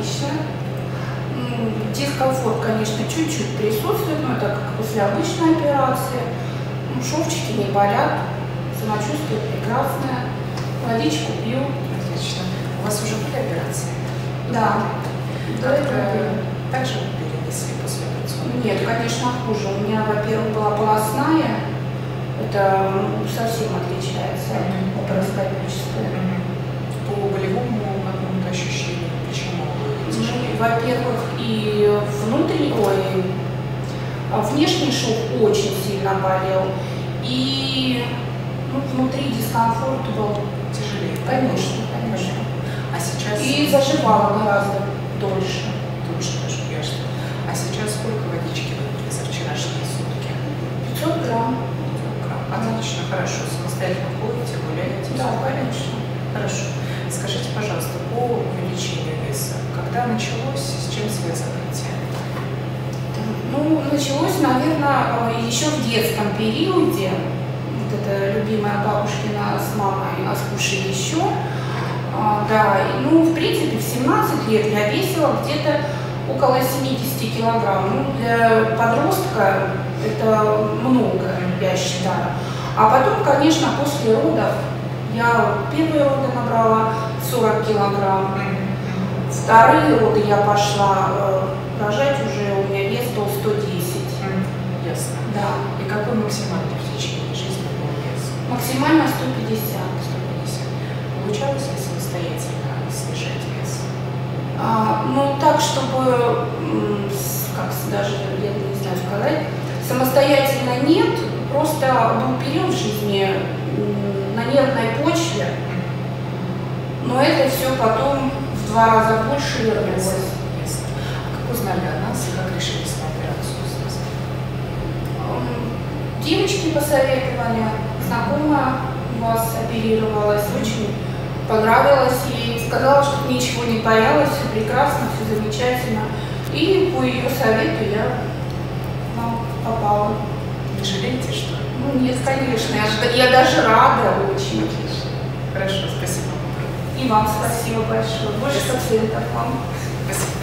отлично. Дискомфорт, конечно, чуть-чуть присутствует, но это как после обычной операции. Шовчики не болят, самочувствие прекрасное, водичку пью. Отлично. У вас уже были операции? Да. Так же вы перенесли после операционной? Нет, конечно, хуже. У меня, во-первых, была полостная, это совсем отличается от лапароскопической. По болевому какому-то ощущению, почему? Во-первых, и внешний шов очень сильно болел, и внутри дискомфорт был. Тяжелее? Конечно. А сейчас? И заживало гораздо дольше. Дольше даже, ясно. А сейчас сколько водички вы за вчерашние сутки? 500 грамм. 500 грамм. Отлично, хорошо. Самостоятельно ходите, гуляете? Да, конечно. Хорошо. Скажите, пожалуйста, по увеличению веса, когда началось, с чем связано это? Началось, наверное, еще в детском периоде. Вот это любимая бабушкина с мамой «Скушай еще». Да, в принципе, в 17 лет я весила где-то около 70 килограмм. Для подростка это много, я считаю. А потом, конечно, после родов, я первые роды набрала 40 килограмм. Вторые роды я пошла рожать, уже у меня вес был 110. Ясно. Да. И какой максимальный в течение жизни был вес? Максимально 150. 150. Получалось ли самостоятельно снижать вес? Так, чтобы, даже, я не знаю сказать, самостоятельно нет, просто был период в жизни на нервной почве, но это все потом в 2 раза больше вернулось. Ясно. А как узнали о нас и как решились на операцию? Девочки посоветовали, знакомая у вас оперировалась, очень понравилось ей, сказала, что ничего не боялась, все прекрасно, все замечательно. И по ее совету я попала. Не жалеете, что ли? Нет, конечно, я даже рада очень. Хорошо, спасибо. И вам спасибо большое. Больше пациентов вам. Спасибо.